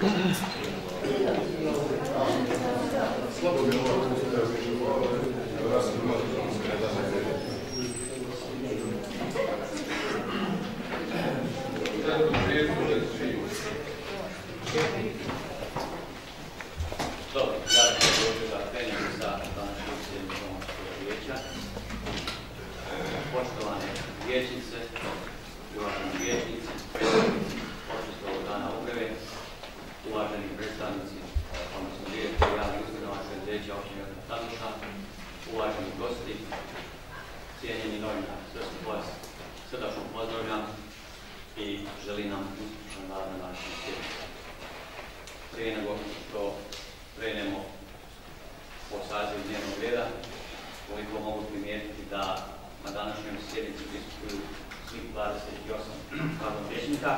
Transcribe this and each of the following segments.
Poštovane vijećnice, uvaženi vijećnici, počesto organa uprave, uvaženi predstavnici, odnosno direktori javnih ustanova Vijeća općine Tanuša, uvaženi gosti, cijenjeni novinari, sve su vas srdačno pozdravljam i želim nam uspješan rad na našoj sjednici. Prije nego što krenemo po sazivu dnevnog reda, koliko mogu primijetiti da na današnjoj sjednici prisustvuju svih 28 vijećnika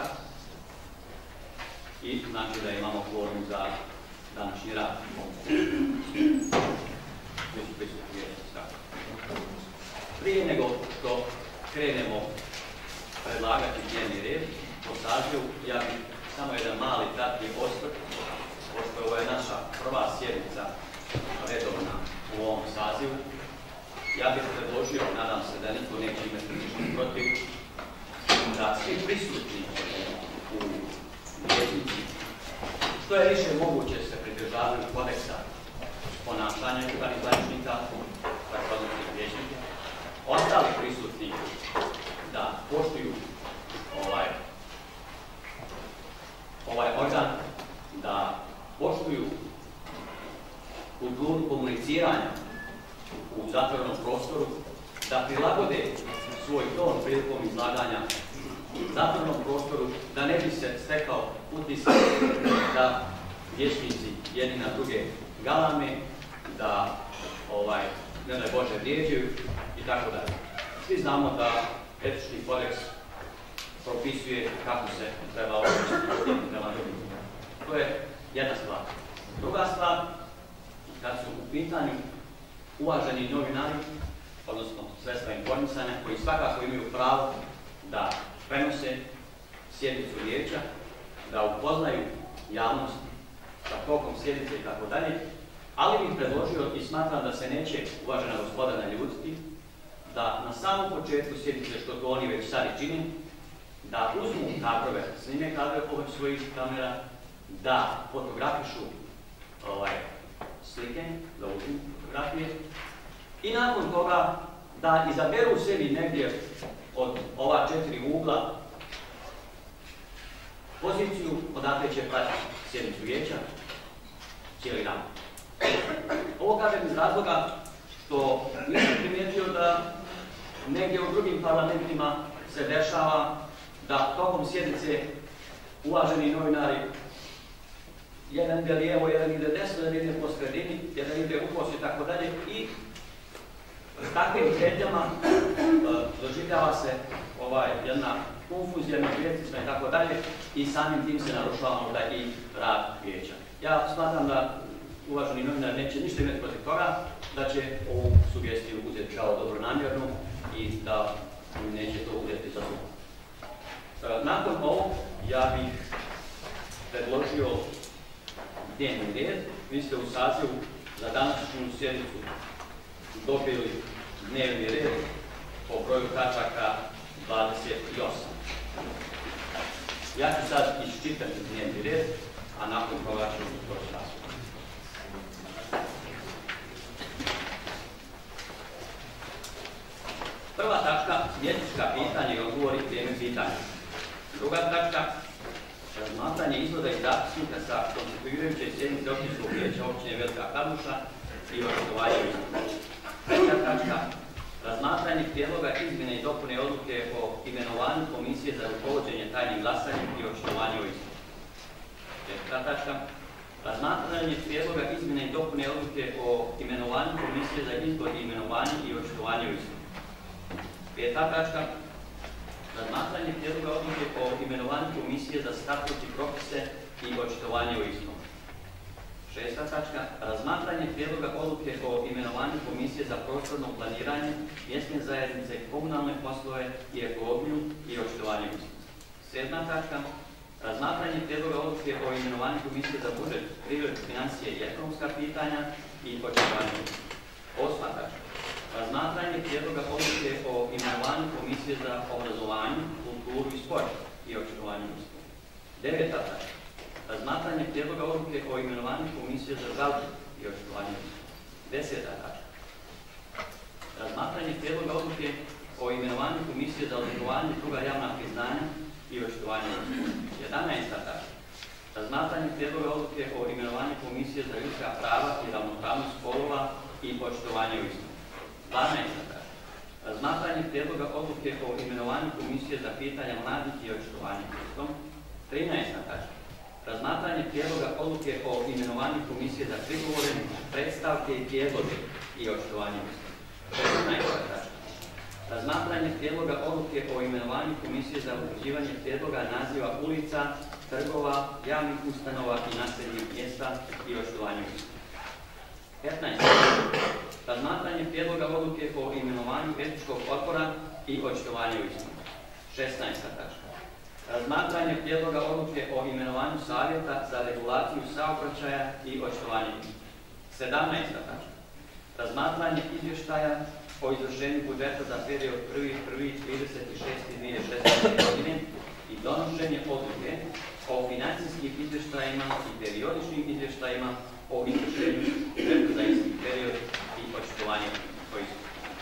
i znači da imamo kvorum za današnji rad. Prije nego što krenemo predlagati dnevni red po sazivu, ja bih samo jedan mali kratki osvrt, pošto ovo je naša prva sjednica redovna u ovom sazivu. Ja bih predložio, nadam se da niko neće imati ništa protiv, da svi prisutni u vijećnici što je više moguće se pridržavaju kodeksa ponašanja upravnih zvaničnika, tako odnosnih vijećnika. Ostali prisutni da poštuju ovaj organ, da poštuju kulturu komuniciranja u zatvorenom prostoru, da prilagode svoj ton prilikom izlaganja u zatvorenom prostoru, da ne bi se stekao utisak da vijećnici jedni na druge galame, da ne daj Bože vrijeđaju i tako dalje. Svi znamo da etički kodeks propisuje kako se treba odnositi prema drugim. To je jedna stvar. Druga stvar, kad su u pitanju uvaženi novinari, odnosno sredstva informisanja, koji svakako imaju pravo da prenose sjednicu vijeća, da upoznaju javnost sa tokom sjednice i tako dalje, ali bih predložio i smatram da se neće uvažena gospoda naljutiti, da na samom početku sjednice, što to oni već sad i čini, da uzmu kadrove, snime kadrove pomoću svojih kamera, da fotografišu slike, da uzmu fotografije i nakon toga da izaberu sebi negdje od ova 4 ugla poziciju odakle će pratiti sjednicu vijeća cijeli dan. Ovo kažem iz razloga što nisam primijetio da negdje u drugim parlamentima se dešava da tokom sjednice uvaženi novinari jedan ide lijevo, jedan ide desno, jedan ide po sredini, jedan ide u poslije i tako dalje i takvim kretnjama doživljava se jedna konfuzija među vijećnicima i tako dalje i samim tim se narušava možda i rad vijeća. Ja smatram da uvaženi novinar neće ništa imati protiv toga, da će ovu sugestiju uzeti kao dobronamjernu i da neće to uzeti za zlo. Nakon ovog ja bih predložio dnevni red. Vi ste u sazivu za današnju sjednicu dobili dnevni red po broju tačaka 28. Ja ću sad iščitati dnevni red, a nakon toga ću proći raspravu. Prva tačka, vijećnička pitanja i odgovori teme pitanja. Druga tačka, razmatranje izvoda i zapisnika sa konstituirajuće sjednice općinskog vijeća općine Velika Karluša i očitovanje izvoda. Treća tačka, razmatranje prijedloga izmjene i dopune odluke o imenovanju komisije za rukovođenje tajnim glasanjem i očitovanje o izvodu. Četvrta tačka, razmatranje prijedloga izmjene i dopune odluke o imenovanju komisije za izbor i imenovanje i očitovanje o izvodu. Peta tačka, razmatranje prijedloga odluke o imenovanju komisije za statut i propise i očitovanje o istom. Šesta tačka, razmatranje prijedloga odluke o imenovanju komisije za prostorno planiranje, mjesne zajednice, komunalne poslove i ekologiju i očitovanje o istom. Sedma tačka, Razmatranje prijedloga odluke o imenovanju Komisije za budžet, privredu, financije i ekonomska pitanja i očitovanje. 8. tačka. Razmatranje prijedloga odluke o imenovanju Komisije za obrazovanje, kulturu i sport i očitovanje. 9. tačka. Razmatranje prijedloga odluke o imenovanju Komisije za žalbe i očitovanje. 10. tačka. Razmatranje prijedloga odluke o imenovanju Komisije za odlikovanje i druga javna priznanja i očitovanje. 11. tačka. Razmatranje prijedloga odluke o imenovanju Komisije za ljudska prava i ravnopravnost spolova i očitovanje u istom. 12. tačka. Razmatranje prijedloga odluke o imenovanju Komisije za pitanja mladih i očitovanje u istom. 13. tačka. Razmatranje prijedloga odluke o imenovanju Komisije za prigovore, predstavke i prijedloge i očitovanje u istom. 14. tačka. Razmatranje prijedloga odluke o imenovanju Komisije za utvrđivanje prijedloga naziva ulica, trgova, javnih ustanova i naseljenih mjesta i očitovanje u istom. 15. Razmatranje prijedloga odluke o imenovanju etičkog odbora i očitovanje u istom. 16. tačka. Razmatranje prijedloga odluke o imenovanju savjeta za regulaciju saobraćaja i očitovanje u istom. 17. tačka. Razmatranje izvještaja o izvršenju budžeta za period 1.1.36.2016. godine i donošenje odluke o financijskim izvještajima i periodičnim izvještajima o izvršenju budžeta za isti period i očitovanje o istom.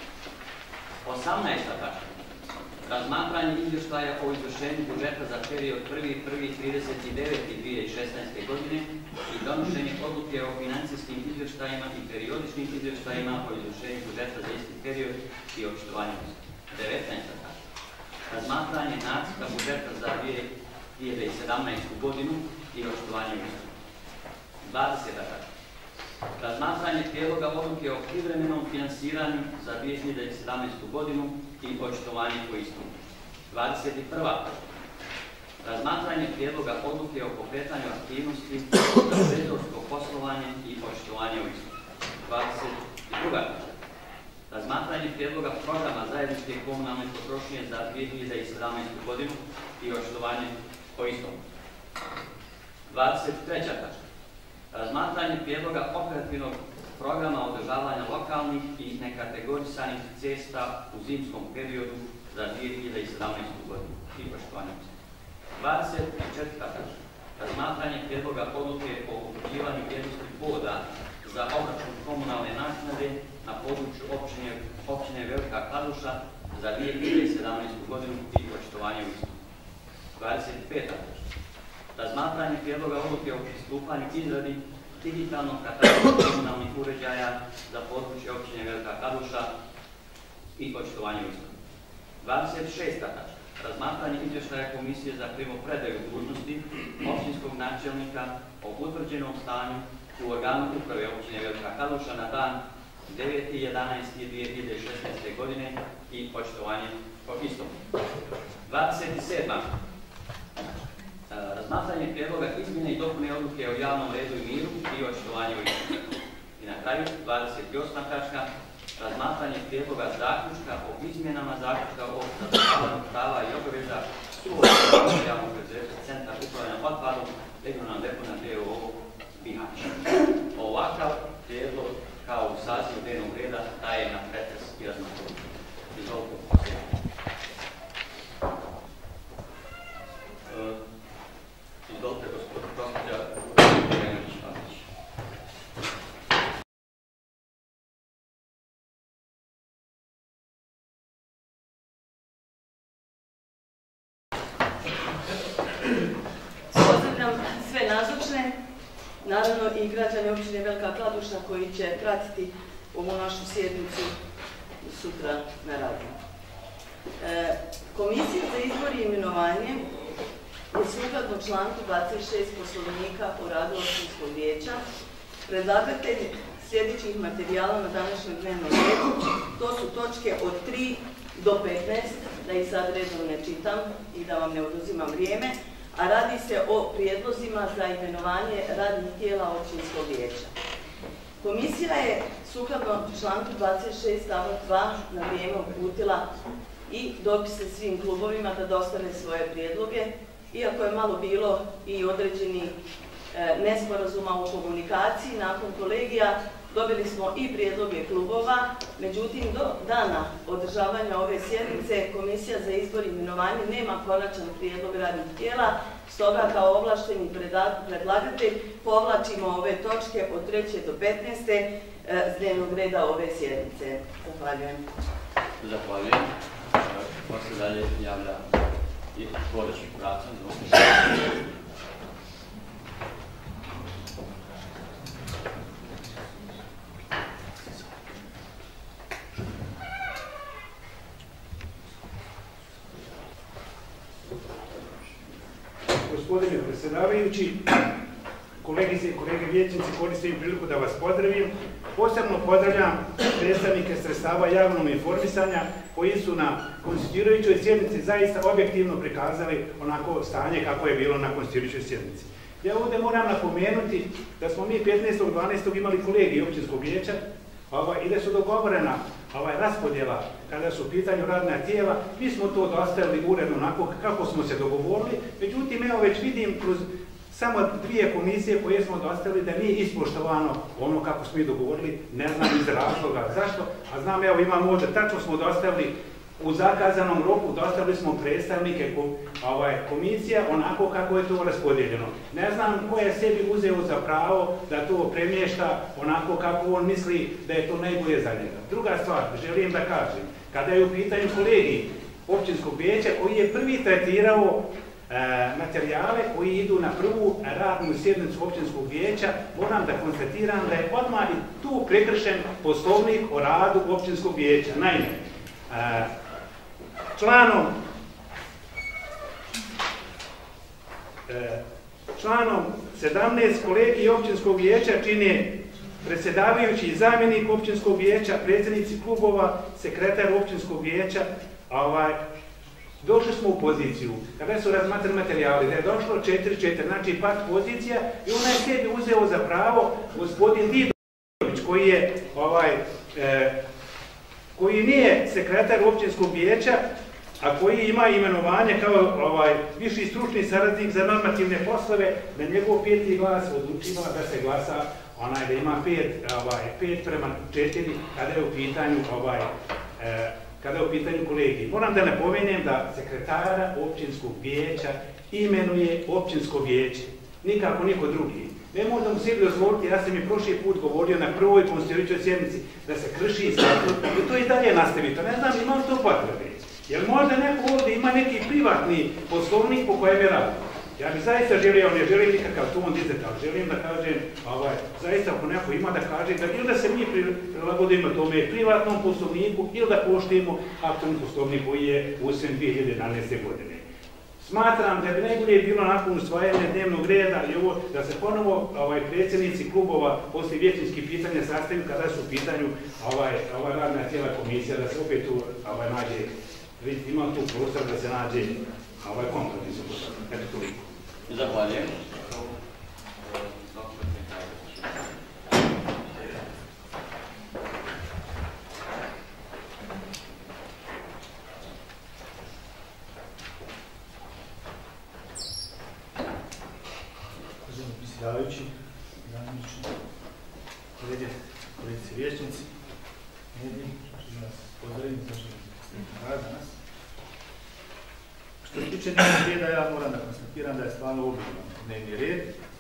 18. tačka. Razmatranje izvještaja o izvršenju budžeta za period 1.1.39.2016. godine i donošenje odluke o financijskim izvještajima i periodičnim izvještajima o izvršenju budžeta za isti period i očitovanje. 19. tačka. Razmatranje nacrta budžeta za 2017. godinu i očitovanje. 20. tačka. Razmatranje prijedloga odluke o privremenom finansiranju za 2017. godinu i očitovanje po istom. 21. Razmatranje prijedloga odluke o pokretanju aktivnosti za revizorsko poslovanje i očitovanje u istom. 22. Razmatranje prijedloga programa zajedničke komunalne potrošnje za 2017. godinu i očitovanje po istom. 23. tačka. Razmatranje prijedloga operativnog programa održavanja lokalnih i nekategorisanih cesta u zimskom periodu za 2017. godinu i poštovanje. 24. tačka. Razmatranje prijedloga odluke o utvrđivanju vrijednosti boda za obračun komunalne naknade na području općine Velika Kladuša za 2017. godinu i poštovanje u istom. 25. tačka. Razmatranje prijedloga odluke o pristupanju izradi digitalnog kataloga komunalnih uređaja za područje općine Velika Kladuša i očitovanje u istom. 26. tačka. Razmatranje izvještaja Komisije za primopredaju dužnosti općinskog načelnika o utvrđenom stanju u organu uprave općine Velika Kladuša na dan 9.11.2016. godine i očitovanje po istom. 27. Razmatranje prijedloga izmjene i dopune odluke o javnom redu i miru i očitovanje o istom. I na kraju, 28. tačka. Razmatranje prijedloga zaključka o izmjenama zaključka o zadržavanju prava i obaveza suočavanja javnog preduzeća Centar upravljanja otpadom regionalna depona d.o.o. Bihać. Ovakav prijedlog kao u sazivu dnevnog reda daje na pretres i razmatranje. Izvolite. Izvolite, gospođa Draganović-Pavić. Pozdravljam sve nazočne, naravno i građane općine Velika Kladuša koji će pratiti ovu našu sjednicu sutra na radiju. Komisija za izbor i imenovanje je sukladno članku 26 Poslovnika o radu općinskog vijeća predlagatelj sljedećih materijala na današnjem dnevnom redu. To su točke od 3 do 15, da ih sad redom ne čitam i da vam ne oduzimam vrijeme, a radi se o prijedlozima za imenovanje radnih tijela općinskog vijeća. Komisija je sukladno članku 26 stavak 2 na vrijeme uputila i dopise svim klubovima da dostave svoje prijedloge iako je malo bilo i određeni nesporazuma u komunikaciji, nakon kolegija dobili smo i prijedloge klubova, međutim do dana održavanja ove sjednice Komisija za izbor i imenovanje nema konačan prijedlog radnih tijela, stoga kao ovlašteni predlagatelj povlačimo ove točke od 3. do 15. s dnevnog reda ove sjednice. Zahvaljujem. Zahvaljujem. Pa se dalje javlja i Goreći Pracan. Gospodine predsjedavajući, kolegice i kolege vijećnici, koristim priliku da vas pozdravim. Posebno pozdravljam predstavnike sredstava javnog informisanja koji su na konstituirajućoj sjednici zaista objektivno prikazali onako stanje kako je bilo na konstituirajućoj sjednici. Ja ovdje moram napomenuti da smo mi 15.12. imali kolegij općinskog vijeća i da su dogovorena raspodjela kada su u pitanju radna tijela. Mi smo to dostavili uredno onako kako smo se dogovorili, međutim evo već vidim kroz samo 2 komisije koje smo dostavili da nije ispoštovano ono kako smo i dogovorili, ne znam iz razloga zašto, a znam evo imamo ovdje, tačno smo dostavili u zakazanom roku, dostavili smo predstavnike komisija onako kako je to raspodijeljeno. Ne znam ko je sebi uzeo za pravo da to premješta onako kako on misli da je to najbolje za njega. Druga stvar, želim da kažem, kada je u pitanju kolegij općinskog vijeća koji je prvi tretirao materijale koji idu na prvu radnu sjednicu općinskog vijeća, moram da konstatiram da je odmah i tu prekršen poslovnik o radu općinskog vijeća. Naime, članom 17 kolegij općinskog vijeća čine predsjedavajući i zamjenik općinskog vijeća, predsjednici klubova, sekretar općinskog vijeća. Došli smo u poziciju, kada su razmatrali materijali, da je došlo 4-4, znači pat pozicija i ona je sebi uzeo za pravo gospodin Didović koji nije sekretar općinskog vijeća, a koji ima imenovanje kao viši stručni saradnik za normativne poslove, da njegov 5. glas odlučiva da se glasa da ima 5:4 kada je u pitanju kolegij. Moram da napomenem da sekretara općinskog vijeća imenuje općinsko vijeće, nikako niko drugi. Ne možda mu sebi dozvoliti, ja sam i prošli put govorio na prvoj konstituirajućoj sjednici da se krši statut i to i dalje nastaviti. Ne znam, imam to potrebe. Jer možda neko ovdje ima neki privatni poslovnik po kojem je radi. Ja bih zaista želio, ne želim nikakav ton dizati, ali želim da kažem, zaista ako neko ima da kaže, da ili da se mi prilagodimo tome privatnom poslovniku ili da poštujemo aktualni poslovnik koji je usvojen 2011. godine. Smatram da bi najbolje bilo nakon usvajanja dnevnog reda i ovo da se ponovo predsjednici klubova poslije vijećničkih pitanja sastavim kada su u pitanju radna tijela komisija, da se opet tu nađe, vidite, ima tu prostor da se nađe kompromis. Eto toliko. Zahvaljujem. Uvaženi predsjedavajući, zamjeniče, kolegice vijećnici, mediji, želim vas pozdraviti za rad danas. Što se tiče dnevnog reda, ja moram da konstatiram da je stvarno obilan dnevni red.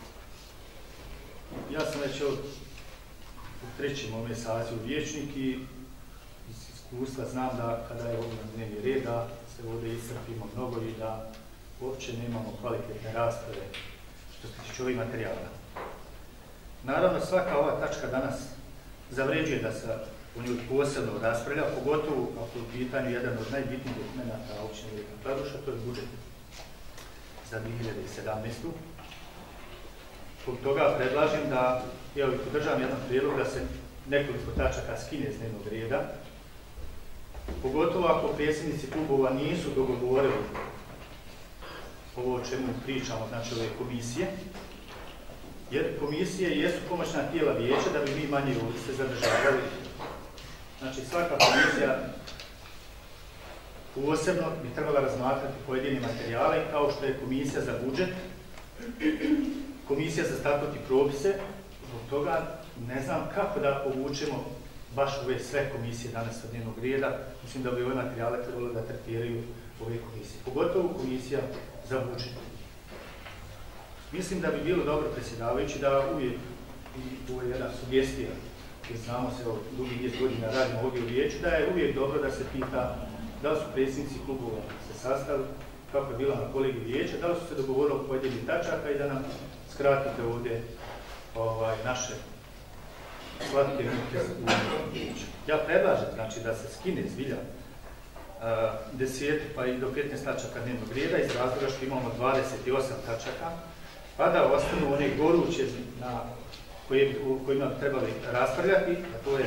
Ja sam već u 3. ome sazivu vijećnik i iz iskustva znam da kada je obilan dnevni red, da se ovdje iscrpimo mnogo i da uopće nemamo kvalitetne rasprave što se tiče ovih materijala. Naravno, svaka ova tačka danas zavređuje da se u njoj posebno raspravlja, pogotovo ako je u pitanju jedan od najbitnijih dokumenta općine Velika Kladuša, to je budžet za 2017. Zbog toga predlažem da podržavam jedan prijedlog da se nekoliko tačaka skine s dnevnog reda, pogotovo ako predsjednici klubova nisu dogovorili ovo o čemu pričamo, znači ove komisije, jer komisije jesu pomoćna tijela vijeća da bi mi manje ovdje se zadržavali. Znači svaka komisija Posebno bi trebala razmatrati pojedine materijale kao što je komisija za budžet, komisija za statut i propise. Zbog toga ne znam kako da povučemo baš ove sve komisije danas od dnevnog reda. Mislim da bi ove materijale trebalo da tretiraju ove komisije, pogotovo komisija za budžet. Mislim da bi bilo dobro, predsjedavajući, da uvijek, i ovo je jedna sugestija, jer znamo se o dugi niz godina radimo ovdje u vijeću, da je uvijek dobro da se pita da li su predsjednici klubova se sastali, kako je bila na kolegi vijeća, da li su se dogovorili o pojedinih tačaka i da nam skratite ovdje naše slatke muke u vijeću. Ja predlažem, znači, da se skine zbilja 10 pa i do 15 tačaka dnevnog reda iz razloga što imamo 28 tačaka, pa da ostanu one goruće na kojima bi trebali raspravljati, a to je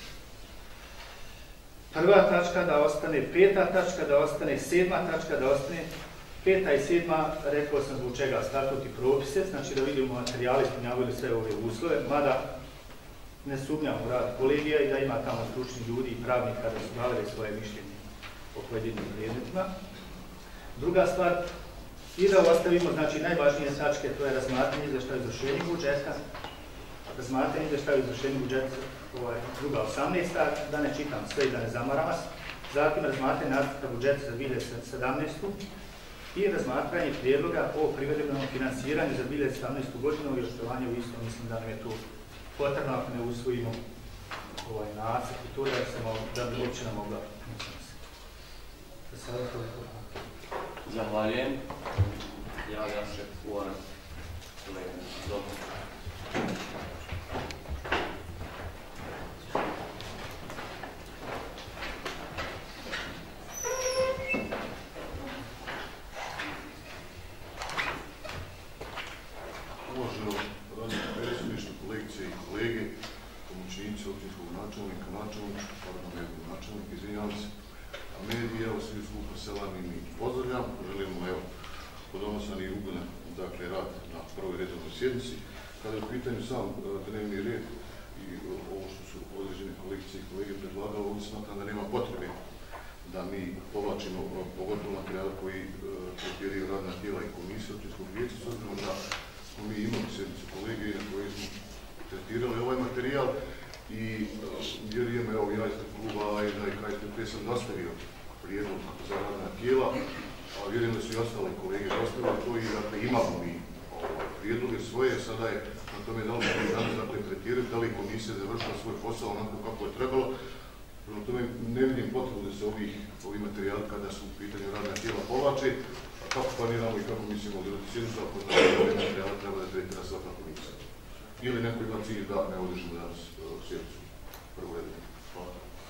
prva tačka, da ostane 5. tačka, da ostane 7. tačka, da ostane 5. i 7. rekao sam zbog čega statut i propise, znači da vidimo materijali ispunjavaju sve ove uslove, mada ne sumnjam u rad kolegija i da ima tamo stručnih ljudi i pravnika da su dali svoje mišljenje o pojedinim predmetima. Druga stvar, i da ostavimo, znači, najvažnije tačke, to je razmatranje izvještaja o izvršenju budžeta, razmatranje izvještaja o izvršenju budžeta, druga 18. da ne čitam sve i da ne zamaram vas, zatim razmatranje nacrta budžeta za 2017. i razmatranje prijedloga o privremenom finansiranju za 2017. godinu i očitovanje u istom, mislim da nam je tu potrebno ako ne usvojimo nacrt i to da bi općina mogla Zahvaljujem. Javlja se uvaženi kolega. Dobro. Uvaženo predsjedništvo, kolegice i kolege, pomoćnici općinskog načelnika, načelnika, izvinjavam se, a mediji, evo svi skupa selani mi pozdravljam, želimo evo podonosan i ugodan, dakle, rad na prvoj redovnoj sjednici. Kada je u pitanju sam dnevni red i ovo što su određene kolegice i kolege predlagali, ovdje smatram da nema potrebe da mi povlačimo pogotovo materijal koji tretiraju radna tijela i komisije općinskog vijeća, s obzirom da smo mi imali sjednicu kolege na kojoj smo tretirali ovaj materijal i vjerujem, evo ja ispred kluba i da je KSPP sam dostavio prijedlog za radna tijela, a vjerujem da su i ostale kolege dostavili to i dakle imamo mi prijedloge svoje, sada je na tome da li smo i danas dakle tretirati, da li komisija završila svoj posao onako kako je trebalo. Prema tome ne vidim potrebu da se ovi materijali kada su u pitanju radna tijela povlače, a kako planiramo i kako mislimo održati sjednicu, ako znači da ove materijale treba da tretira svaka komisija. Ili neko ima cilj da ne održimo danas sjednicu. Prvo redno. Hvala.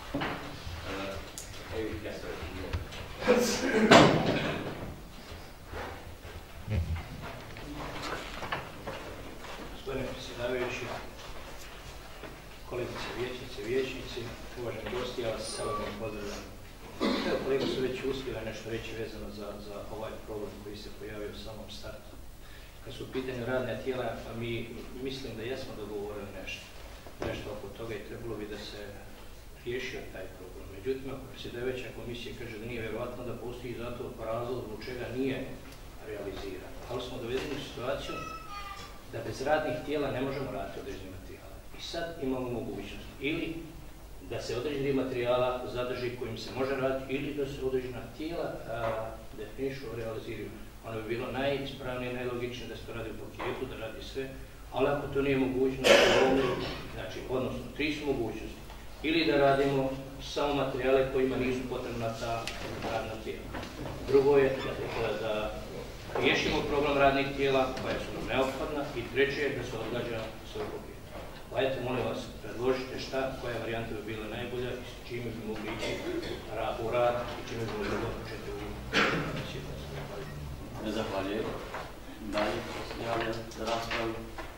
Gospodine predsjedavajući, kolegice vijećnice, vijećnici, uvaženi gosti, ja vas savrlo pozdravljam. Evo, kolege su već uspjeli nešto reći vezano za ovaj problem koji se pojavio u samom startu. Kad su u pitanju radne tijela, mi mislim da jesmo dogovorili nešto oko toga i trebalo bi da se riješio taj problem. Međutim, ako predsjedavajuća komisija kaže da nije vjerovatno da postoji zato razlog zbog čega nije realiziran. Ali smo dovedeni u situaciju da bez radnih tijela ne možemo raditi određeni materijala. I sad imamo mogućnost ili da se određeni materijala zadrži kojim se može raditi ili da se određena tijela definišu, realiziraju. Ono bi bilo najispravnije, najlogičnije da se to radi u paketu, da radi sve, ali ako to nije mogućnost, znači, odnosno, tri su mogućnosti. Ili da radimo samo materijale kojima nisu potrebna ta radna tijela. Drugo je da riješimo problem radnih tijela koja su nam neophodna i treće je da se odgađa sve u paketu. Hajde, molim vas, predložite koja varijanta bi bila najbolja i s čime bi mogli ići u rad i čime bi mogli započeti u sjednicu. Zahvaljujem. Dalje se javlja za raspravu.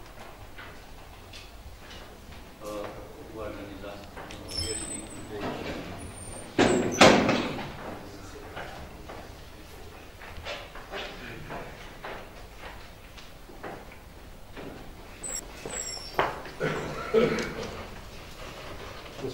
Uvaženi vječnik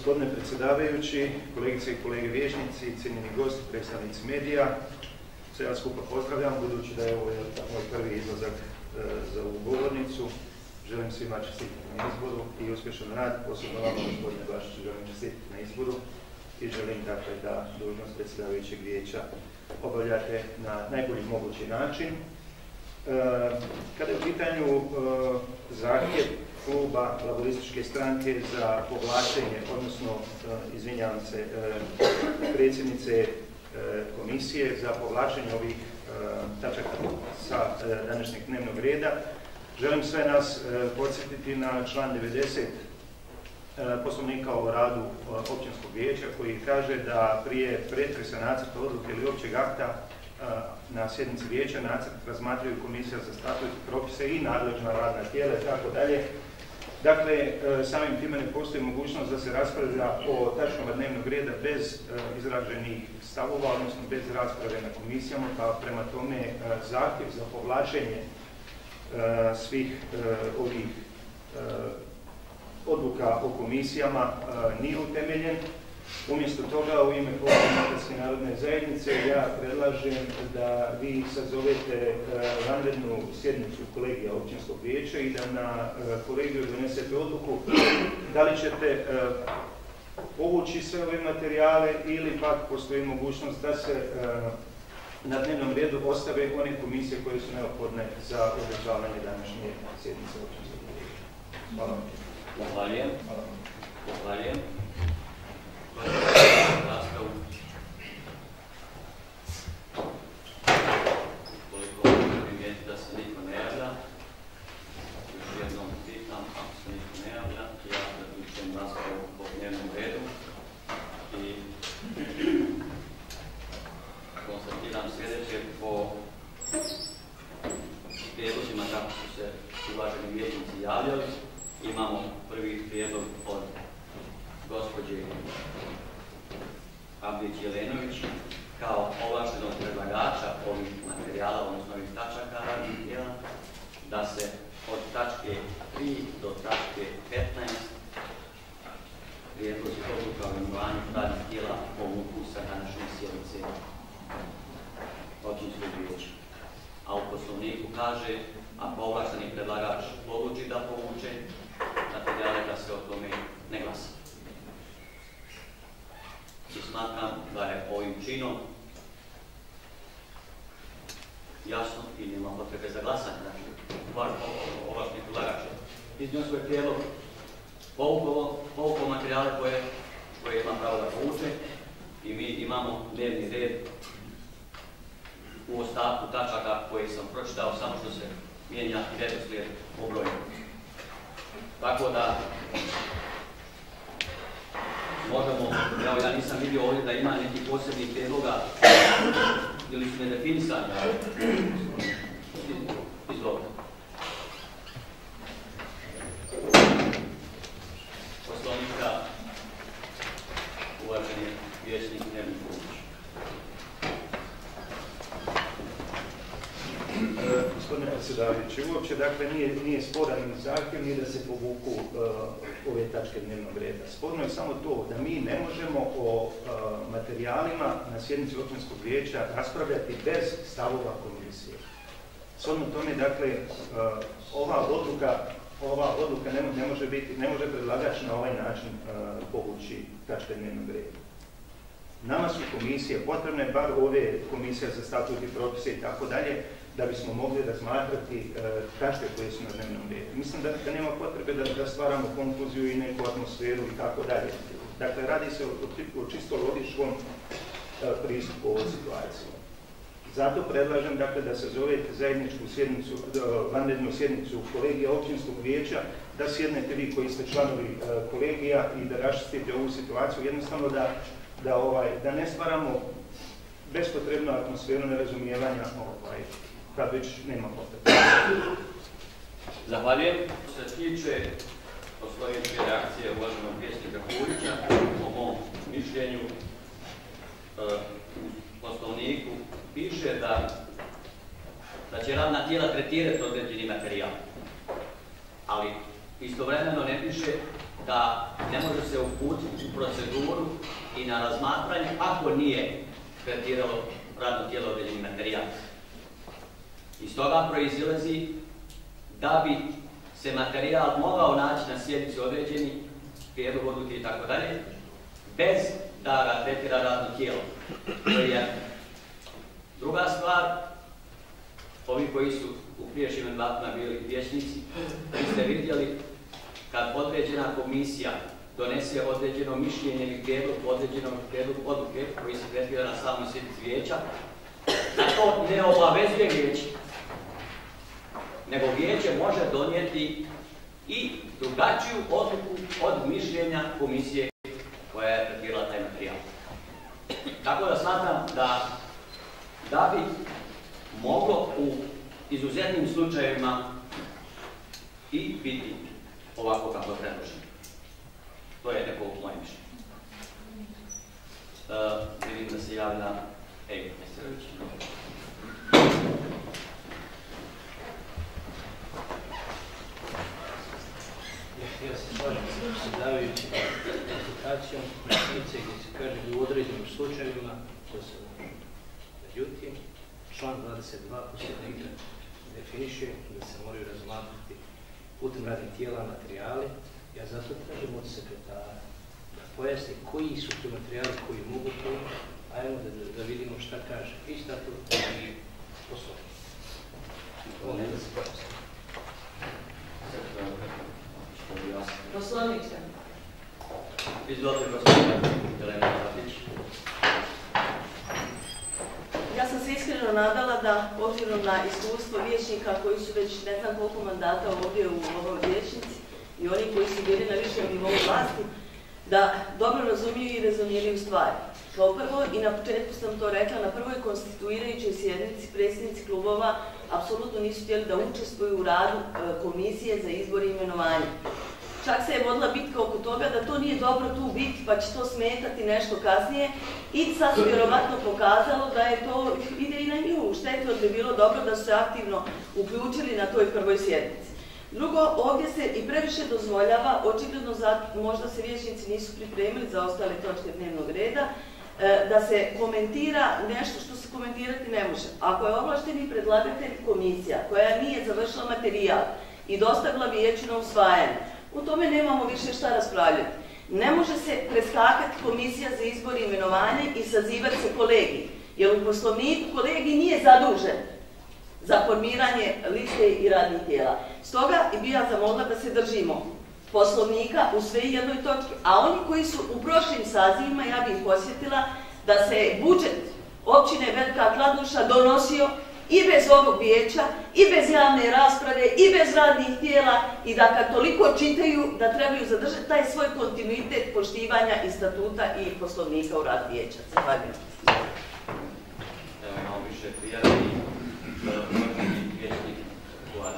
Gospodine predsjedavajući, kolegice i kolege vijećnici, cijenjeni gosti, predstavnici medija, sve vas skupa pozdravljam, budući da je ovo moj prvi izlazak za ovu govornicu. Želim svima čestitati na izboru i uspješan rad, posebno vama, gospodine Blašiću, želim čestitati na izboru i želim dakle da dužnost predsjedavajućeg vijeća obavljate na najbolji mogući način. Kada je u pitanju zahtjev kluba Laburističke stranke za povlačenje, odnosno, izvinjavam se, predsjednice komisije za povlačenje ovih tačaka sa današnjeg dnevnog reda, želim sve nas podsjetiti na član 90 Poslovnika o radu općinskog vijeća koji kaže da prije pretresa nacrta odluke ili općeg akta na sjednici vijeća nacrt razmatraju komisija za statut i propise i nadležna radna tijela i tako dalje. Dakle, samim time ne postoji mogućnost da se raspravlja o tačkama dnevnog reda bez izraženih stavova, odnosno bez rasprave na komisijama, pa prema tome zahtjev za povlačenje svih ovih odluka o komisijama nije utemeljen. Umjesto toga, u ime Kluba Demokratske narodne zajednice, ja predlažem da vi sazovete vanrednu sjednicu kolegija općinskog vijeća i da na kolegiju donesete odluku da li ćete povući sve ove materijale ili pak postoji mogućnost da se na dnevnom redu ostave one komisije koje su neophodne za održavanje današnje sjednice općinskog vijeća. Hvala vam. Zahvaljujem. Zahvaljujem. Rastavu. Koliko primijeti da se niko ne javlja, još jednom pitam, ako se niko ne javlja, ja zaključujem rastavu po dnevnom redu i konstatiram sljedeće po prijedlozima kako su se uvaženi vijećnici javljali. Imamo prvi prijedlog od gospođe Abdić-Jelenović kao ovlaštenog predlagača ovih materijala, odnosno ovih tačaka radnih tijela, da se od tačke 3 do tačke 15 prijedlozi odluka o imenovanju radnih tijela povuku sa današnje sjednice općinskog vijeća. A u Poslovniku kaže, ako ovlašteni predlagač odluči da povuče materijale, da se o tome ne glasa. I smatram da je ovim činom jasno i nema potrebe za glasanje. Znači, ovlašteni predlagač iznio svoj prijedlog, povukao materijale koje ima pravo da povuče i mi imamo dnevni red u ostatku tačaka koje sam pročitao, samo što se mijenja i redoslijed po broju. Tako da možemo, evo ja nisam vidio ovdje da ima nekih posebnih prijedloga ili su nedefinisani. Izvolite. Poslovnika, uvaženi vijećnik Nermin Kulić. Gospodine predsjedavajući, uopće dakle nije sporan ni zahtjev ni da se povuku ove tačke dnevnog reda. Sporno je samo to da mi ne možemo o materijalima na sjednici općinskog vijeća raspravljati bez stavova komisije. Shodno tome, dakle, ova odluka ne može predlagač na ovaj način povući tačke dnevnog reda. Nama su komisije potrebne, bar ove komisije za statut i propise i tako dalje, da bismo mogli razmatrati tačke koje su na dnevnom redu. Mislim da nema potrebe da stvaramo konfuziju i neku atmosferu i tako dalje. Dakle, radi se o čisto logičkom pristupu ovoj situaciji. Zato predlažem dakle, da se zovete zajedničku sjednicu, vanrednu sjednicu kolegija općinskog vijeća, da sjednete vi koji ste članovi kolegija i da raščistite ovu situaciju, jednostavno da ne stvaramo bespotrebnu atmosferu nerazumijevanja kad već nema potrebe. Zahvaljujem. Što se tiče poslovničke reakcije uvaženog vijećnika Kulića, po mom mišljenju u Poslovniku piše da će radna tijela tretirati određeni materijal. Ali istovremeno ne piše da ne može se uputiti u proceduru i na razmatranje ako nije tretiralo radno tijelo određeni materijal. Iz toga proizilazi da bi se materijal mogao naći na sjednici određeni prijedlog odluke i tako dalje, bez da ga tretira radno tijelo. To je jedna. Druga stvar, ovi koji su u prijašnjim mandatima bili vijećnici, vi ste vidjeli kad određena komisija donese određeno mišljenje ili prijedlog odluke koji se tretira na samoj sjednici vijeća, da to ne obavezuje vijeće, nego vijeće može donijeti i drugačiju odluku od mišljenja komisije koja je tretirala taj materijal. Tako da smatram da bi moglo u izuzetnim slučajevima i biti ovako kako je predloženo. To je neko moje mišljenje. Vidim da se javlja Ejko Nesterović. Ja se slažem sa predsjedavajući konsultacijom definicije gdje se kaže u određenim slučajevima, to se može. Međutim, član 22 Poslovnika definiše da se moraju razmatrati putem radnih tijela materijali. Ja zato tražim od sekretara da pojasni koji su ti materijali koji mogu to, ajmo da vidimo šta kaže i statut i Poslovnik. Molim da se pojasni. Poslovnik se. Izvolite, gospodine Jelena Zatić. Ja sam se iskreno nadala da, obzirom na iskustvo vijećnika koji su već ne znam koliko mandata ovdje u ovoj vijećnici i oni koji su bili na višem nivou vlasti, da dobro razumiju i rezoniraju stvari. Kao prvo, i na početku sam to rekla, na prvoj konstituirajućoj sjednici predsjednici klubova apsolutno nisu htjeli da učestvuju u radu komisije za izbor i imenovanje. Čak se je vodila bitka oko toga da to nije dobro tu biti, pa će to smetati nešto kasnije. I sad su vjerovatno pokazalo da je to ide i na nju štetu, da bi bilo dobro da su se aktivno uključili na toj prvoj sjednici. Drugo, ovdje se i previše dozvoljava, očigledno možda se vijećnici nisu pripremili za ostale točke dnevnog reda, da se komentira nešto što se komentirati ne može. Ako je ovlašteni predlagatelj komisija koja nije završila materijal i dostavila vijeću na usvajanje, u tome nemamo više šta raspravljati. Ne može se preskakati komisija za izbor i imenovanje i sazivati se kolegij, jer u Poslovniku kolegij nije zadužen za formiranje liste i radnih tijela. Stoga bi ja zamolila da se držimo Poslovnika u sve jednoj točki, a oni koji su u prošlim sazivima, ja bih ih posjetila da se budžet općine Velika Kladuša donosio i bez ovog vijeća, i bez javne rasprave, i bez radnih tijela, i da kad toliko čitaju da trebaju zadržati taj svoj kontinuitet poštivanja i statuta i Poslovnika u rad vijeća. Zahvaljujem. Evo imamo više prijavljenih vijećnih vlada.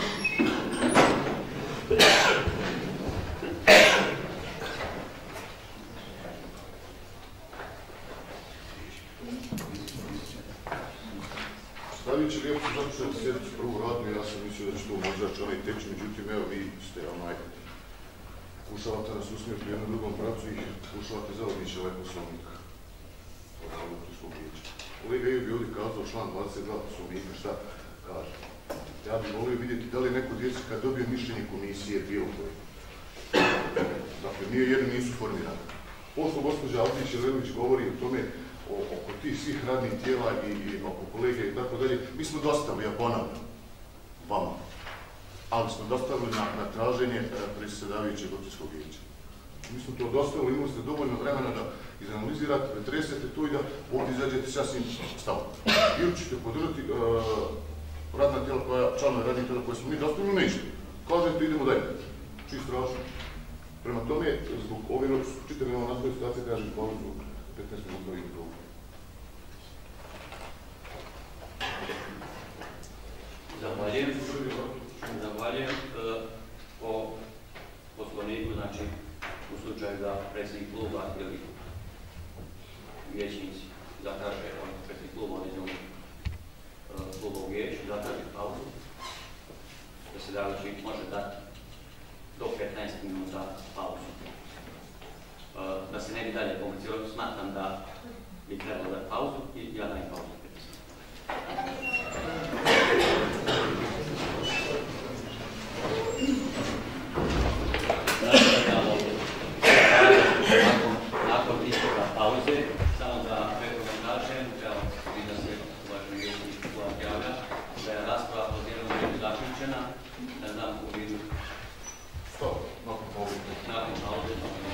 Stavljući lijepo započeti sjednicu prvu radnu, ja sam mislio da će to možda onaj teći, međutim, evo vi ste pokušavate nas usmjeriti u jednom drugom pravcu i pokušavate zavodnići ovaj Poslovnik. Kolega Ivo bi ovdje kazao član 22 Poslovnika, šta kaže? Ja bih volio vidjeti da li neko djeci kad dobije mišljenje komisije bilo koje. Dakle, nije jedni nisu formirani. Poslo gospođa Avdić Jelenović govori o tome, oko tih svih radnih tijela i oko kolege i tako dalje, mi smo dostavili, ja ponavljam, vama, ali smo dostavili na traženje predsjedavajućeg općinskog vijeća. Mi smo to dostavili, imali ste dovoljno vremena da izanalizirate, pretresete to i da ovdje izađete sasvim stavom. Ili ćete podržati radna tijela članove radnih tijela koje smo mi dostavili, nećete. Kažete, idemo dalje. Čisto strašno. Prema tome, zbog ove čitave nastoje situacije, kažem, hvala zbog 15 minuta i drugo. Zahvaljujem. Po Poslovniku, znači, u slučaju da predsjednik kluba ili vijećnici zatraže, predsjednik kluba određenog kluba u vijeću, zatraži pauzu, predsjedavajući može dati do 15 minuta pauzu. i dalje komunicirati, smatram da bi trebalo dati pauzu i ja dajem pauzu. Nakon istoga pauze, samo da kažem, evo, vidim da se uvaženi vjerovnik javlja, da je rasprava o dnevnom redu zaključena, da znam u vidu. Stop, nakon pauze. Nakon pauze.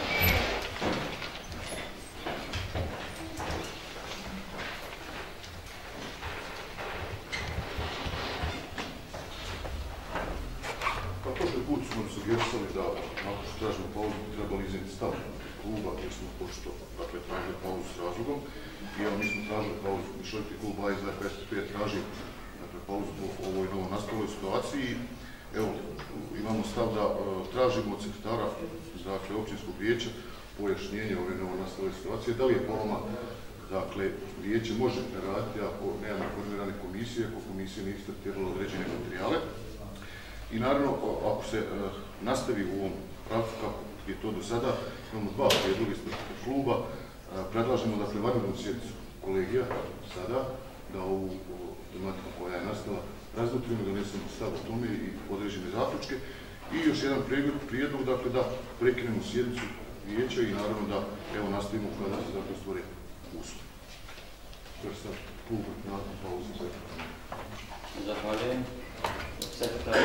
Pa prošli put smo sugerisali da nakon što tražimo pauzu bi trebali iznijeti stav kluba, jer smo početo tražili pauzu s razlogom. I evo mi smo tražili pauzu, Mišljivki klub ASDP traži pauzu po ovoj novo nastaloj situaciji. Evo, imamo stav da tražimo od sekretara općinskog vijeća pojašnjenje ove novo nastale situacije. Da li je po vama, vijeće može raditi ako nemamo formirane komisije, ako komisije nisu tretirale određene materijale. I naravno, ako se nastavi u ovom pravcu kako je to do sada, imamo dva prijedloga ispred kluba, predlažemo vanrednu sjednicu kolegija sada, da ovu tematiku koja je nastala razmotrimo, donesemo stav o tome i određene zaključke. I još jedan prijedlog, da prekinemo sjednicu vijeća i naravno da nastavimo kada se stvore uslovi. To je sad klub nakon pauze. Zahvaljujem. Sekretar,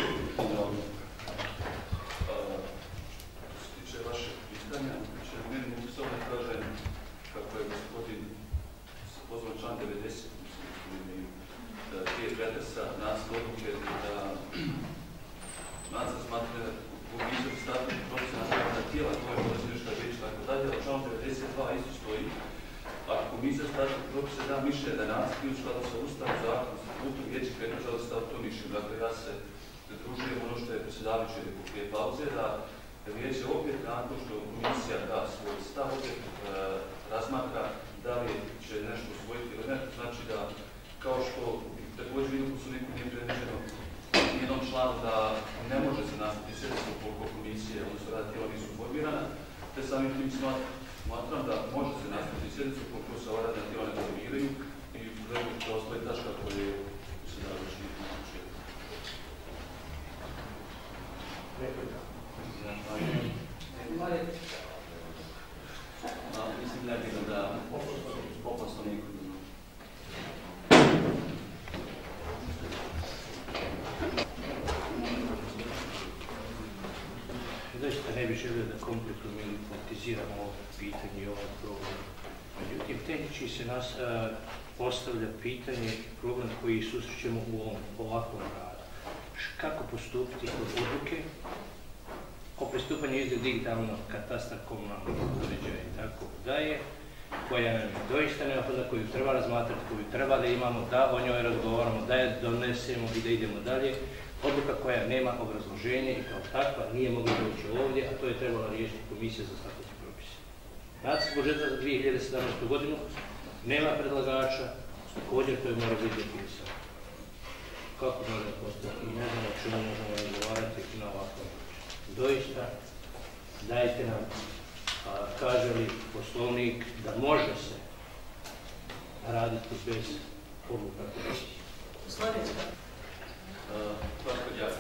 što se tiče vašeg pitanja, meni mogu samo da kažem kako je gospodin pozvan član 90, prije pretresa nas odluke da nacrt smatra komisiju za statut profesionalna tijela koje može izvršiti vijeće tako dalje, a član 92 isto stoji. Ako komisija za statut propisa da mišljenje da nacrt i u skladu sa Ustavom, zakonom, statutom vijeće predlaže da stavi to mišljenje. Dakle, ja se pridružujem ono što je predsjedavajući rekao prije pauze, da vijeće opet nakon što komisija da svoj stav opet razmatra da li će nešto usvojiti ili ne. Znači da, kao što također vidim u Poslovniku nije predviđeno jednom članu da ne može se nastaviti sjednicu ukoliko komisije, odnosno rada tijela nisu formirana, te samim tim smatram da može se nastaviti sjednicu ukoliko se ova radna tijela ne formiraju i gledu da ostaje tačka koje se da još nije naključeno. Mislim da je bilo da po Poslovniku. Doista ne bih želio da komplikujemo ili politiziramo ovo pitanje i ovaj problem. Međutim, tehnički se nas postavlja pitanje i problem koji susrećemo u ovom ovakvom radu. Kako postupiti kod odluke o pristupanju izgled digitalnog katastra komunalnog uređaja i tako dalje, koja nam je doista neophodna, koju treba razmatrati, koju treba da imamo, da o njoj razgovaramo, da je donesemo i da idemo dalje. Odluka koja nema obrazloženje i kao takva nije mogla doći ovdje, a to je trebala riješiti Komisija za statut i propise. Nacrt budžeta za 2017. godinu nema predlagača, također to je mora biti definisano. Kako može postati? I ne znam o čemu možemo razgovarati na ovakvom način. Doista, dajte nam, kaže li Poslovnik, da može se raditi bez odluka komisije. Slovenska. Gospođa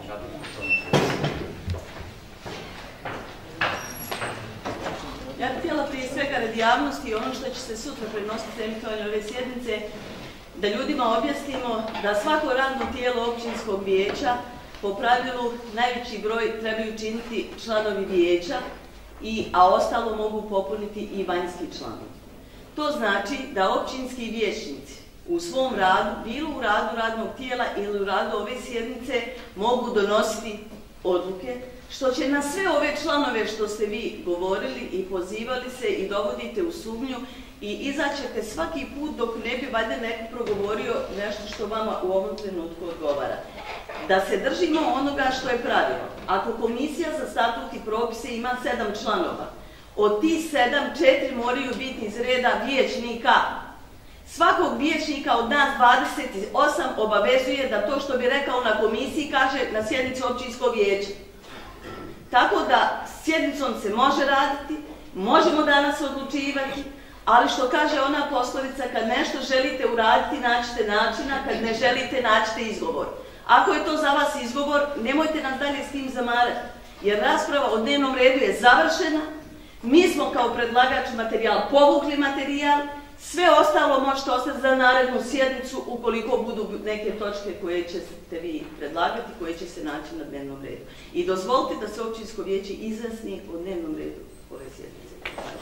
Ja bih htjela prije svega radi javnosti ono što će se sutra prenositi emitovanje ove sjednice, da ljudima objasnimo da svako radno tijelo općinskog vijeća po pravilu najveći broj trebaju činiti članovi vijeća, a ostalo mogu popuniti i vanjski članovi. To znači da općinski vijećnici u svom radu, bilo u radu radnog tijela ili u radu ove sjednice, mogu donositi odluke, što će na sve ove članove što ste vi govorili i pozivali se i dovodite u sumnju i izaćete svaki put dok ne bi valjda neko progovorio nešto što vama u ovom trenutku odgovara. Da se držimo onoga što je pravilo. Ako Komisija za statut i propise ima 7 članova, od tih 7, 4 moraju biti iz reda vijećnika. Svakog vijećnika od nas 28 obavezuje da to što bi rekao na komisiji kaže na sjednici općinskog vijeća. Tako da sjednicom se može raditi možemo danas odlučivati, ali što kaže ona poslovica, kad nešto želite uraditi, naćite načina, kad ne želite, naćite izgovor. Ako je to za vas izgovor, nemojte nas dalje s tim zamarati, jer rasprava o dnevnom redu je završena, mi smo kao predlagač materijal povukli materijal, sve ostalo možete ostati za narednu sjednicu ukoliko budu neke točke koje ćete vi predlagati, koje će se naći na dnevnom redu. I dozvolite da se općinsko vijeće izjasni o dnevnom redu ove sjednice.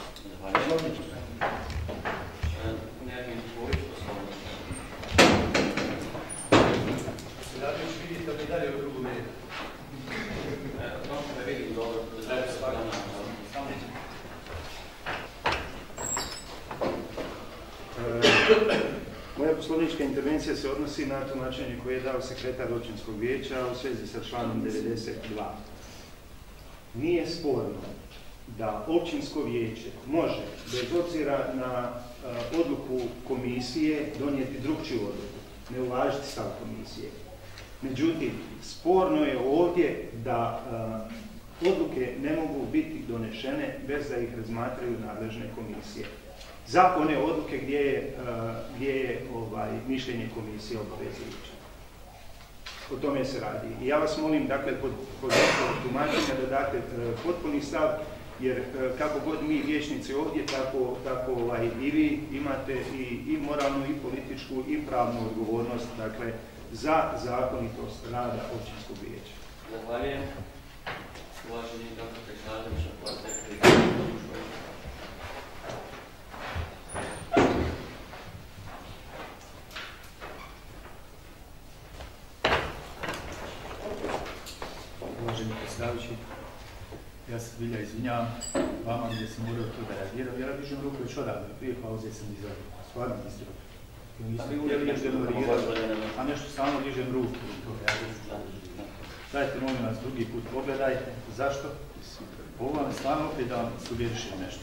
Vidite li dalje u drugom redu? Ne vidim dobro. Moja poslovnička intervencija se odnosi na tumačenje koje je dao sekretar općinskog vijeća u svezi sa članom 92. Nije sporno da općinsko vijeće može, bez obzira na odluku komisije, donijeti drugčiju odluku, ne uvažiti stav komisije. Međutim, sporno je ovdje da odluke ne mogu biti donešene bez da ih razmatraju nadležne komisije. Za one odluke gdje je mišljenje komisije obavezujuće. O tome se radi. I ja vas molim, dakle, kod tumačenja da date potpuni stav, jer kako god mi vijećnici ovdje, tako i vi imate i moralnu, i političku, i pravnu odgovornost, dakle, za zakonitost rada općinskog vijeća. Zahvaljujem. Uvaženi dr. Peksadović, Uvaženi predsjedavajući, ja se zbilja izvinjavam vama gdje sam morao to da reagiram. Ja dižem ruku već odavno, prije pauze sam izravio. Stvarno niste ruku. A nešto samo dižem ruku. Dajte, molim vas, drugi put pogledajte. Zašto? Ovo vam je stvarno opet da vam sugerišem nešto.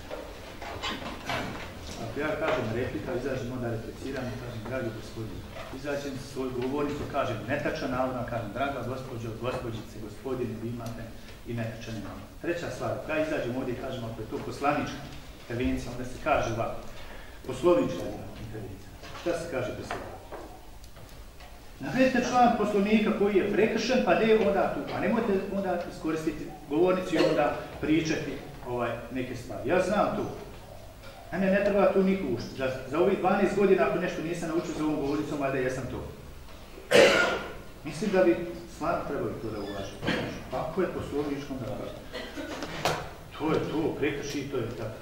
Ako ja kažem replika, izađem onda repliciram i kažem, dragi gospodine, izađem sa svoju govornicu, kažem netačan navod, kažem, draga gospođo, gospođice, gospodine, vi imate i netačan navod. Treća stvar, ja izađem ovdje i kažem, ako je to poslanička intervencija, onda se kaže ovako, poslovnička intervencija. Šta se kaže bez toga? Navedite član poslovnika koji je prekršen, pa gdje je onda tu? Pa nemojte onda iskoristiti govornicu i onda pričati neke stvari. Ja znam to. Naime, ne treba tu niko ušti. Za ovih 12 godina, ako nešto nisam naučio za ovom govornicom, valjda jesam to. Mislim da bi stvarno trebali to da uvažiti. Ako je poslovničko, onda to je to, prekrši i to je tako.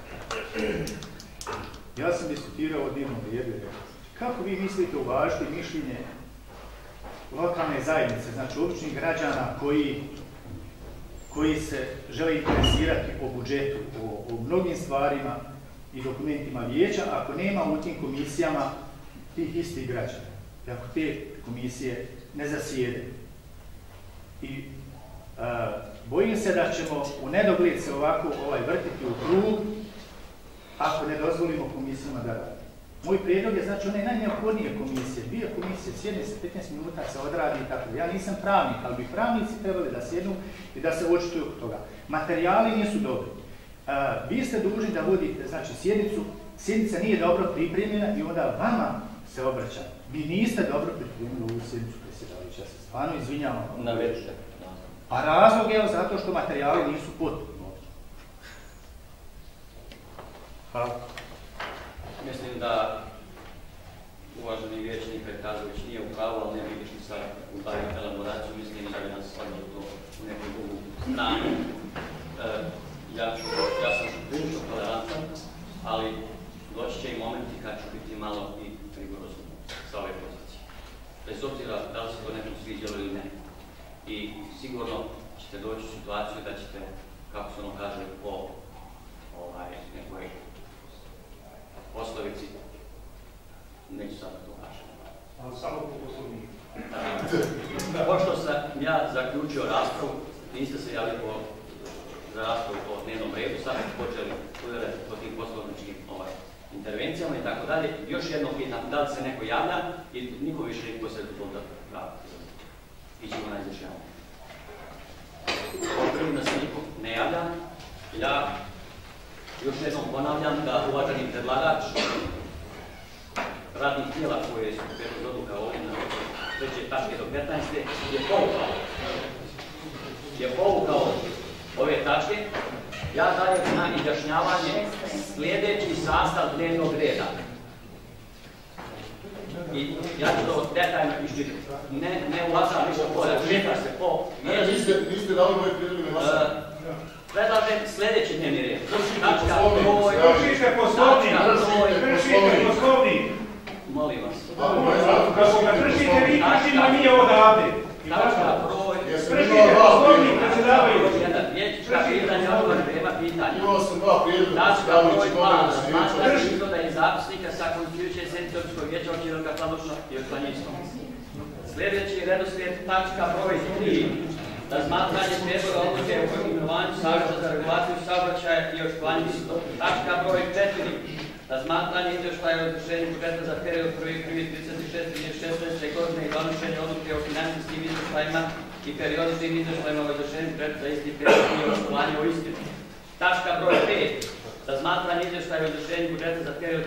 Ja sam diskutirao o dnevnom redu. Kako vi mislite uvažiti mišljenje lokalne zajednice, znači običnih građana koji se žele interesirati o budžetu, o mnogim stvarima i dokumentima vijeća, ako nema u tim komisijama tih istih građana, ako te komisije ne zasjede. I bojim se da ćemo u nedogled se ovako vrtiti u krug ako ne dozvolimo komisijama da radi. Moj prijedlog je, znači, one najneophodnije komisije, 2 komisije, sjedne se 15 minuta, se odradi i tako. Ja nisam pravnik, ali bi pravnici trebali da sjednu i da se očituju oko toga. Materijali nisu dobri. Vi ste dužni da vodite, znači, sjednicu, sjednica nije dobro pripremljena i onda vama se obraća. Vi niste dobro pripremili ovu sjednicu predsjedavajući, ja se stvarno izvinjavam. Navedite. A razlog je zato što materijali nisu potpuno. Hvala. Mislim da uvaženi vijećnik Pekazović nije u pravu, ali ne vidiš ni sad u daljnju elaboraciju, mislim da bi nas stavljali to u neku drugu stranu. Ja sam prilično tolerantan, ali doći će i momenti kad ću biti malo i rigorozno sa ove pozicije. Bez obzira da li se to nekom sviđalo ili ne. I sigurno ćete doći u situaciju da ćete, kako se ono kaže, po nekoj poslovici, neću sad to kažem. Ali samo po poslovniku. Pošto sam ja zaključio raspravu, niste se javili za raspravu o dnevnom redu, sad smo počeli udarati po tim poslovničkim intervencijama i tako dalje. Još jedno pitam, da li se neko javlja i niko više niko se onda pravi. Ićemo na izjašnjavanje. Prvi da se niko ne javlja, ja Još jednom ponavljam da uvaženi predlagač radnih tijela koje su prijedlog odluka ovdje na 3. tačke do 15. je povukao ove tačke. Ja dajem na izjašnjavanje sljedeći sastav dnevnog reda. I ja ću to detaljno iščitati. Ne ulazam ništa polja, čita se po... Niste dali moje prijedloge na vas? Predlažem sljedeći dnevni red. Kršite poslovnik! Kršite poslovnik! Molim vas. Kako ga kršite, vi kršimo mi odavde. Tačka broj... Kršite poslovnik, predsjedavajući. Vječnička pitanja, odgovor prema pitanja. Imao sam 2 prijedloga. Tačka broj 2. Razmatranje izvoda iz zapisnika sa konstitujuće sjednice Općinskog vijeća Općine Kladuša i Očlanjinsko. Sljedeći redoslijed tačka broj 3. Razmatranje prijedloga odluke o imenovanju Savjeta za regulaciju saobraćaja i Očlanjinsko. Tačka broj 4. Razmatranje izvještaja o izvršenju budžeta za period 1.1.36.2016. godine i donošenje odluke o financijskim izvještajima i periodičnim izvještajima o izvršenju budžeta za isti period i očuvanje u istinu. Tačka broj 5. Razmatranje izvještaja o izvršenju budžeta za period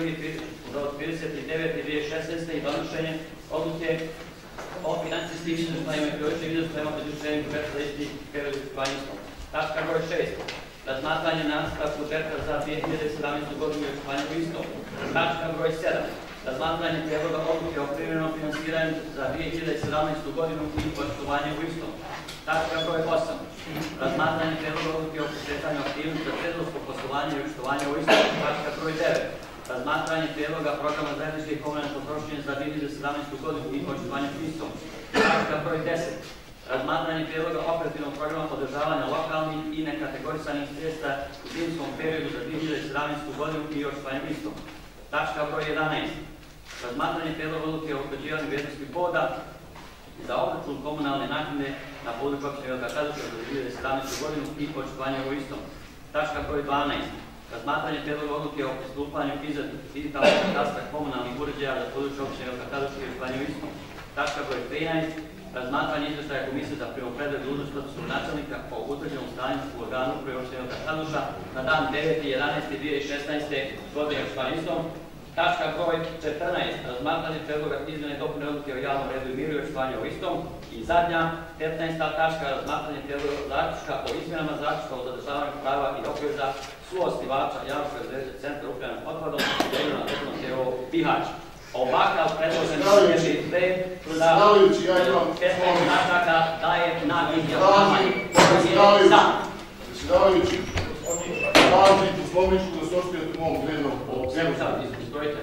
1.1.39.2016. i donošenje odluke o financijskim izvještajima i periodičnim izvještajima o izvršenju budžeta za isti period i očuvanje u istinu. Tačka broj 6. Razmatranje nacrta budžeta za 2017. godinu i očuvanje u istom. Tačka broj 7. Razmatranje prijedloga odluke o privremenom finansiranju za 2017. godinu i očuvanje u istom. Tačka broj 8. Razmatranje prijedloga odluke o pokretanju aktivnosti za trezorsko poslovanje i očuvanje u istom. Tačka broj 9. Razmatranje prijedloga programa zajedničke i komunalne potrošnje za 2017. godinu i očuvanje u istom. Tačka broj 10. Razmatranje prijedloga operativnog programa podržavanja lokalnih i nekategorisanih sredstva u zimskom periodu za 2017. godinu i očuvanje istom. Tačka broj 11. Razmatranje prijedloga odluke o utvrđivanju vrijednosti boda za obračun komunalne naknade na području općine Velika Kladuša za 2017. godinu i očuvanje u istom. Tačka broj 12. Razmatranje prijedloga odluke o pristupanju izradi digitalnog katastra komunalnih uređaja za područje općine Velika Kladuša i očuvanje u istom. Tačka broj 13. Razmatranje izvještaja Komisije za primopredaju dužnosti statusu načelnika o utvrđenom stanju u organu uprave općine Velika Kladuša na dan 9.11.2016. godine očuvanje istom. Tačka broj 14. Razmatranje prijedloga izmjene i dopune odluke o javnom redu i miru i očuvanje u istom. I zadnja, 15. tačka, razmatranje prijedloga zaključka o izmjenama zaključka o zadržavanju prava i obveza suosnivača javnog preduzeća Centra upravljanja otpadom i regionalnog regionalnog tijela Bihać. Ovakav predložen dnevni red za 15 tačaka daje na izjašnjavanje. Predsjedavajući, tražim poslovničku da se oštijete u mom prijedlogu. Evo sad, izbrojite.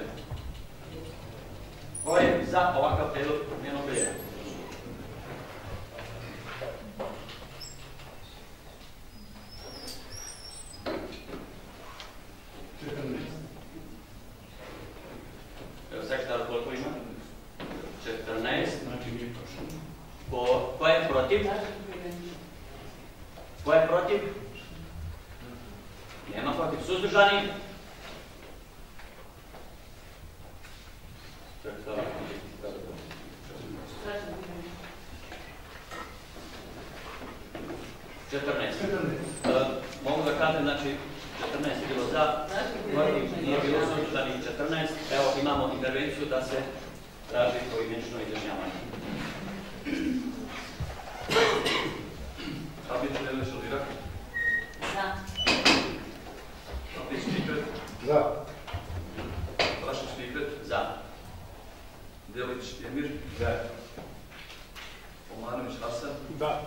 Ko je za ovakav prijedlog dnevnog reda? Sekretar, koliko ima? 14. Ko je protiv? Ko je protiv? Nema protiv. Suzdržani? Sekretar. 14. Mogu da kažem, znači, 14 je bilo za, nije bilo suzdržanih 14. Evo imamo intervenciju da se traži poimenično izjašnjavanje. Abid Šalirak. Za. Abid Štikret. Za. Rašić Štikret. Za. Delić Emir. Za. Omanović Hasan. Da.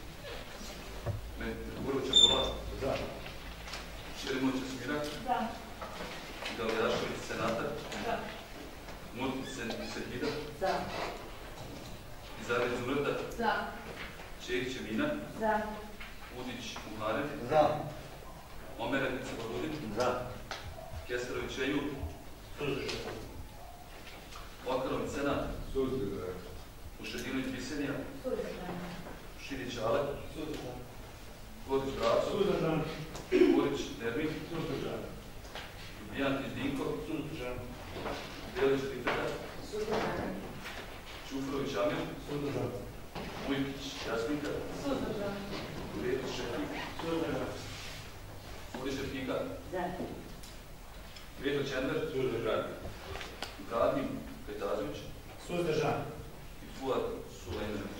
Urović Abdullah. Za. Šerimović Smirak. Za. Galjašković Senatar. Za. Murtić Sehida. Za. Izareć Zureta. Za. Čehić Emina. Za. Udić Muharem. Za. Omerek Saborudin. Za. Keserović Ejub. Okarović Senat. Suzdržan. Ušedinović Bisenija. Suzdržan. Širić Ale. Godić Braco. Suzdržan. Burić Nermin. Suzdržan. Ljubijantić Dinko. Suzdržan. Delić Rifeta. Suzdržan. Čufrović Amir. Suzdržan. Ujkić Jasminka. Suzdržan. Uretić Šefik. Suzdržan. Udi Šefika. Za. Petar Čender, suzdržan. Bradim Kajtazović, Suzdržan. i Fuad Sulejmanović.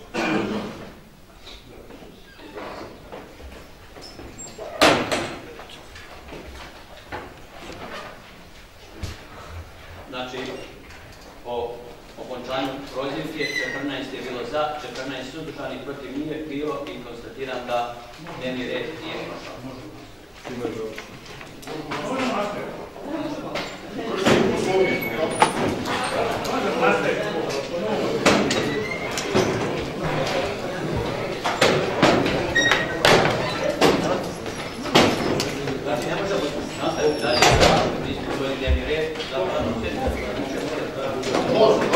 Znači, po okončanju prozivke 14 je bilo za, 14 suzdržanih, protiv nije bilo i konstatiram da dnevni red nije prošao. Znači, ne možemo nastaviti dalje. Mi smo svoj dnevni red, zapravo sjedimo.